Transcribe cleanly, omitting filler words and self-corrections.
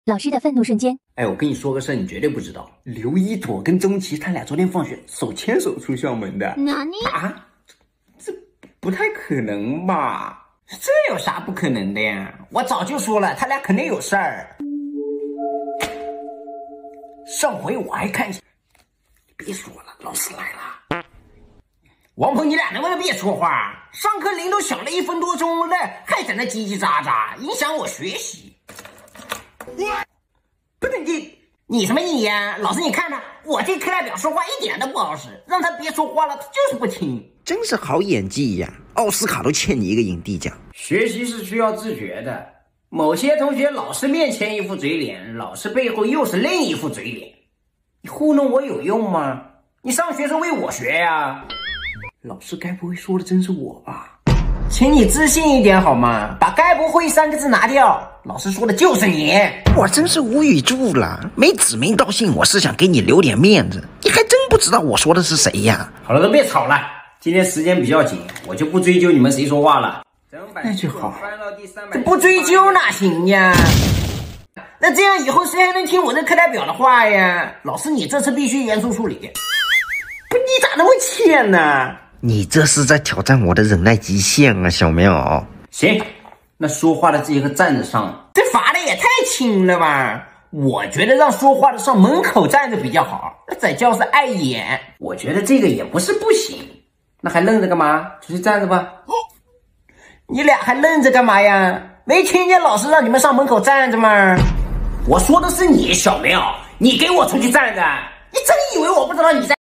老师的愤怒瞬间。 哎，我跟你说个事儿，你绝对不知道，刘一朵跟钟琪他俩昨天放学手牵手出校门的。 哪里啊？这不太可能吧？这有啥不可能的呀？我早就说了，他俩肯定有事儿。上回我还看，别说了，老师来了。王鹏，你俩能不能别说话？上课铃都响了1分多钟了，还在那叽叽喳喳，影响我学习。不是你什么你呀？老师你看他，我这课代表说话一点都不好使，让他别说话了，他就是不听。 真是好演技呀！奥斯卡都欠你一个影帝奖。 学习是需要自觉的，某些同学老师面前一副嘴脸，老师背后又是另一副嘴脸，你糊弄我有用吗？你上学是为我学呀。老师该不会说的真是我吧？请你自信一点好吗？把该不会3个字拿掉，老师说的就是你。 我真是无语住了，没指名道姓，我是想给你留点面子，你还真不知道我说的是谁呀？ 好了，都别吵了，今天时间比较紧，我就不追究你们谁说话了。那就好，这不追究哪行呀？那这样以后谁还能听我这课代表的话呀？老师，你这次必须严肃处理。不，你咋那么欠呢？ 你这是在挑战我的忍耐极限啊，小苗。 行，那说话的这个站着上，这罚的也太轻了吧？我觉得让说话的上门口站着比较好，在教室碍眼。我觉得这个也不是不行，那还愣着干嘛？出去站着吧。你俩还愣着干嘛呀？没听见老师让你们上门口站着吗？我说的是你，小苗，你给我出去站着！你真以为我不知道你在？